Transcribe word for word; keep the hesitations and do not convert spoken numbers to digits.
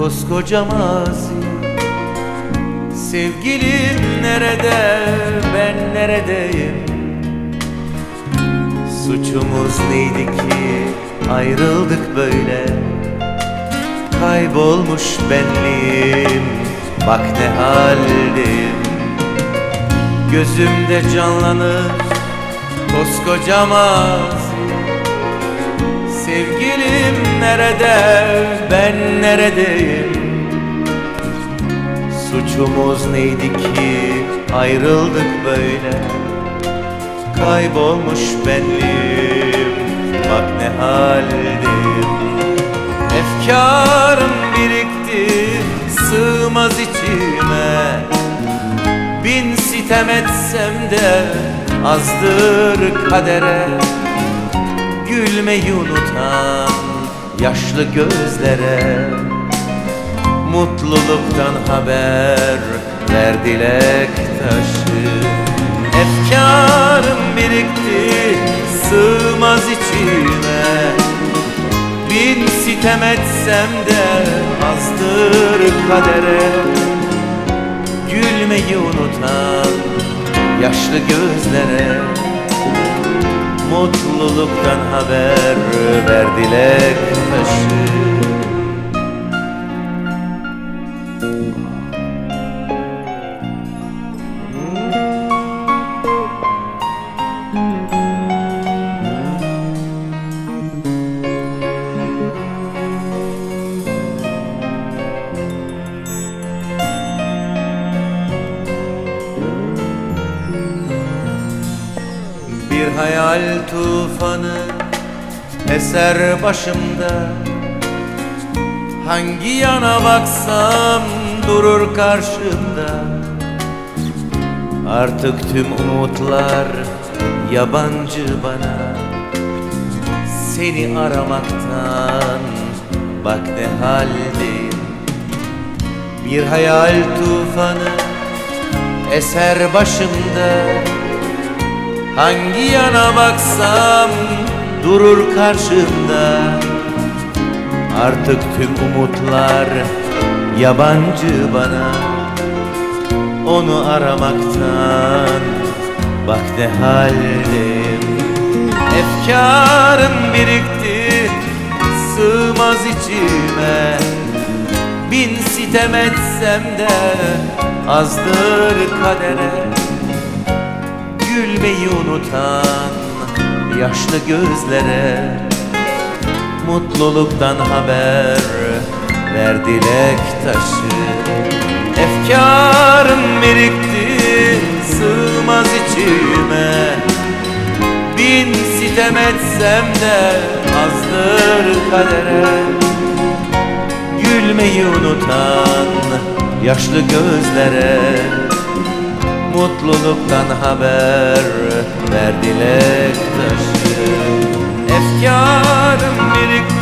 koskoca mazi. Sevgilim nerede, ben neredeyim? Suçumuz neydi ki ayrıldık böyle? Kaybolmuş benliğim, bak ne haldeyim. Gözümde canlanır koskoca mazi. Sevgilim nerede, ben neredeyim? Suçumuz neydi ki ayrıldık böyle? Kaybolmuş benliğim, bak ne haldeyim. Efkarım birikti, sığmaz içime. Bin sitem etsem de azdır kadere. Gülmeyi unutan yaşlı gözlere mutluluktan haber ver dilek taşı. Efkarım birikti, sığmaz içime. Bin sitem etsem de azdır kadere. Gülmeyi unutan yaşlı gözlere mutluluktan haber ver dilek taşı. Bir hayal tufanı eser başımda. Hangi yana baksam durur karşımda. Artık tüm umutlar yabancı bana. Seni aramaktan bak ne haldeyim. Bir hayal tufanı eser başımda. Hangi yana baksam durur karşımda. Artık tüm umutlar yabancı bana. Onu aramaktan bak ne haldeyim. Efkarım birikti, sığmaz içime. Bin sitem etsem de azdır kadere. Gülmeyi unutan yaşlı gözlere mutluluktan haber ver dilek taşı. Efkarım birikti, sığmaz içime. Bin sitem etsem de azdır kadere. Gülmeyi unutan yaşlı gözlere mutluluktan haber ver dilek taşı. Efkarım birikti,